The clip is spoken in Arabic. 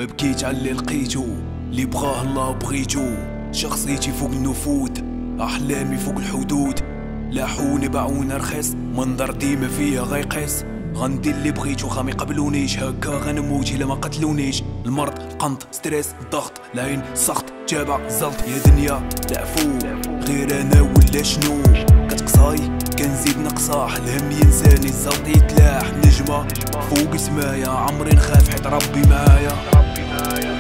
ما بكيت على اللي لقيتو، اللي بغاه الله بغيتو. شخصيتي فوق النفود، احلامي فوق الحدود. لاحوني باعونا رخيص، منظر ديما فيا غيقيس. غندير اللي بغيتو خا ميقبلونيش، هكا غنموت الا ما قتلونيش. المرض، القنط، ستريس، الضغط، العين، السخط، تابع، زلط. يا دنيا لعفو، غير انا ولا شنو؟ كتقصاي كنزيد نقصاح، الهم ينساني، الزلط يتلاح. نجمة فوق سمايا، عمري نخاف حيت ربي معايا.